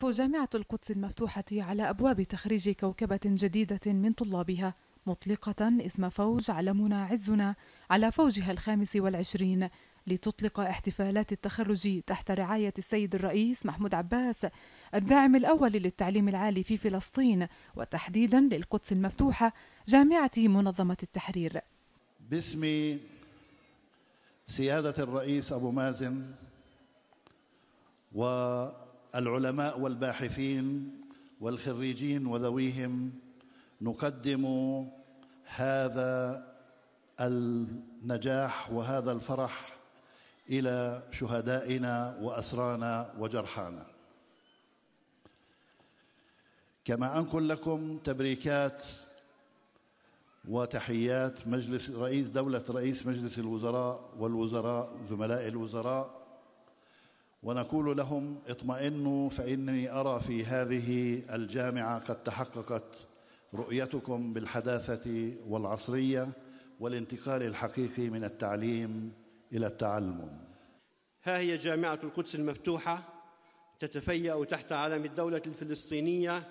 جامعة القدس المفتوحة على أبواب تخريج كوكبة جديدة من طلابها، مطلقة اسم فوج علمنا عزنا على فوجها ال25، لتطلق احتفالات التخرج تحت رعاية السيد الرئيس محمود عباس الداعم الأول للتعليم العالي في فلسطين، وتحديدا للقدس المفتوحة جامعة منظمة التحرير. باسم سيادة الرئيس أبو مازن والعلماء والباحثين والخريجين وذويهم، نقدم هذا النجاح وهذا الفرح إلى شهدائنا وأسرانا وجرحانا. كما أنقل لكم تبريكات وتحيات رئيس مجلس الوزراء والوزراء زملاء الوزراء، ونقول لهم اطمئنوا، فإنني أرى في هذه الجامعة قد تحققت رؤيتكم بالحداثة والعصرية والانتقال الحقيقي من التعليم إلى التعلم. ها هي جامعة القدس المفتوحة تتفيأ تحت علم الدولة الفلسطينية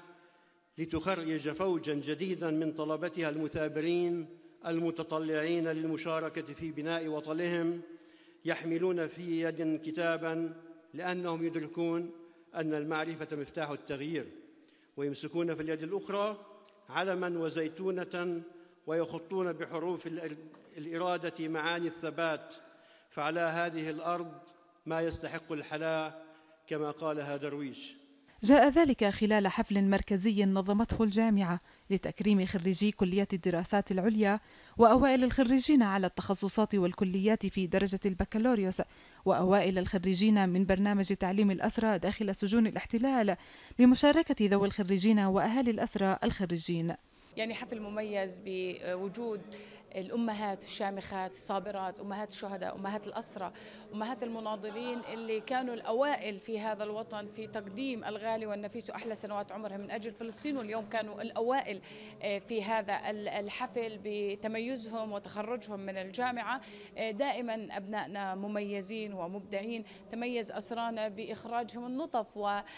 لتخرج فوجاً جديداً من طلبتها المثابرين المتطلعين للمشاركة في بناء وطنهم، يحملون في يد كتاباً لأنهم يدركون أن المعرفة مفتاح التغيير، ويمسكون في اليد الأخرى علماً وزيتونة، ويخطون بحروف الإرادة معاني الثبات، فعلى هذه الأرض ما يستحق الحياة كما قالها درويش. جاء ذلك خلال حفل مركزي نظمته الجامعة لتكريم خريجي كلية الدراسات العليا وأوائل الخريجين على التخصصات والكليات في درجة البكالوريوس، وأوائل الخريجين من برنامج تعليم الأسرى داخل سجون الاحتلال، بمشاركة ذوي الخريجين وأهالي الأسرى الخريجين. يعني حفل مميز بوجود الأمهات الشامخات الصابرات، أمهات الشهداء، أمهات الأسرى، أمهات المناضلين اللي كانوا الأوائل في هذا الوطن في تقديم الغالي والنفيس وأحلى سنوات عمرهم من أجل فلسطين، واليوم كانوا الأوائل في هذا الحفل بتميزهم وتخرجهم من الجامعة. دائما أبنائنا مميزين ومبدعين، تميز أسرانا بإخراجهم النطف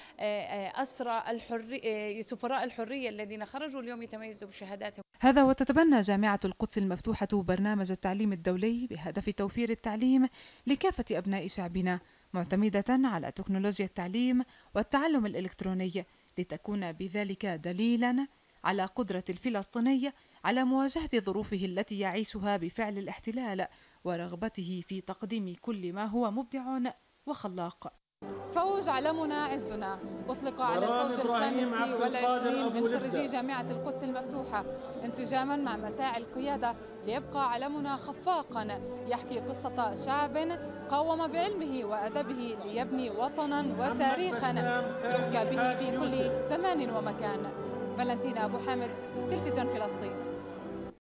وأسرى سفراء الحرية الذين خرجوا اليوم يتميزوا بشهاداتهم. هذا وتتبنى جامعة القدس المفتوحة برنامج التعليم الدولي بهدف توفير التعليم لكافة أبناء شعبنا، معتمدة على تكنولوجيا التعليم والتعلم الإلكتروني، لتكون بذلك دليلا على قدرة الفلسطيني على مواجهة ظروفه التي يعيشها بفعل الاحتلال، ورغبته في تقديم كل ما هو مبدع وخلاق. فوج علمنا عزنا أطلق على الفوج ال25 من خريجي جامعة القدس المفتوحة انسجاما مع مساعي القيادة، ليبقى علمنا خفاقا يحكي قصة شعب قاوم بعلمه وأدبه ليبني وطنا وتاريخا يحكى به في كل زمان ومكان. فالنتينا أبو حامد، تلفزيون فلسطين.